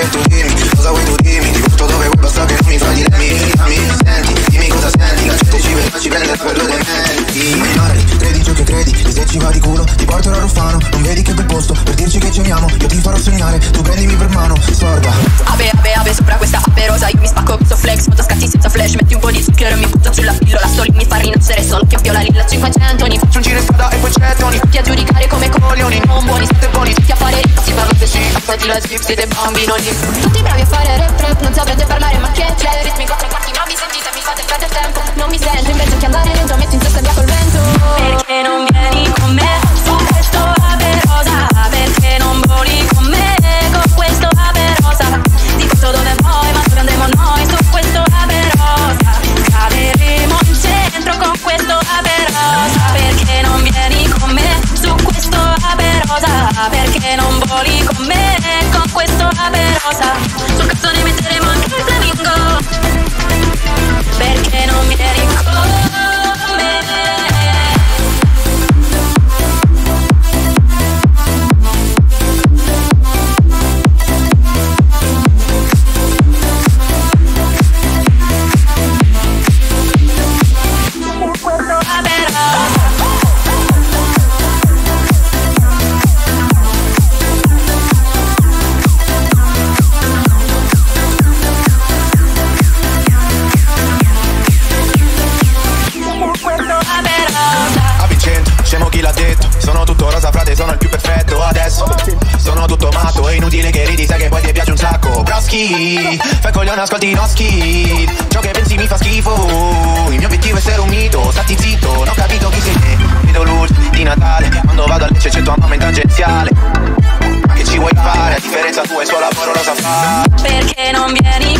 che tu dimmi, cosa vuoi tu dimmi, ti porto dove vuoi, basta che non mi fai dilemmi. Senti, dimmi cosa senti, la gente ci prende per le dementi. Mi parli, credi ciò che credi, e se ci va di culo ti porterò a Ruffano. Non vedi che bel posto per dirci che ci amiamo, io ti farò sognare, tu prendimi per mano, sorda. Ave, sopra questa aperosa, io mi spacco questo flex, motoscatti senza flash, metti un po' di zucchero e mi butto sulla pillola, sto lì mi fa rinascere solo che viola lì la 500, ni faccio un giro in strada e poi gettoni, tutti a giudicare come coglioni, non buoni, siete buoni, tutti a fare ricchi, si parla se sì, passati la zip, siete bambinoni. Tutti bravi a fare rap, non saprete parlare ma che c'è, ritmi quattro quarti, ma mi sentite, mi fate perdere tempo, non mi sento, invece che andare lento, metto in testa via col vento. Perché non vieni con me su questo ave rosa, perché non voli con me con questo ave rosa, di tutto dove vuoi ma dove andremo noi su questo ave rosa, caderemo in centro con questo ave rosa. Perché non vieni con me su questo ave rosa, perché non voli con me con questo ave rosa, sul cazzo ne metteremo anche il flamingo, perché non vieni con me. Scemo chi l'ha detto, sono tutto rosa frate, sono il più perfetto adesso. Sono tutto matto, è inutile che ridi, sai che poi ti piace un sacco. Broschi, fai coglione, ascolti i noschi, ciò che pensi mi fa schifo. Il mio obiettivo è essere un mito, stati zitto, non ho capito chi sei te. Vedo luce di Natale, quando vado a Lecce c'è tua mamma in tangenziale. Ma che ci vuoi fare, a differenza tua il suo lavoro lo sa fare. Perché non vieni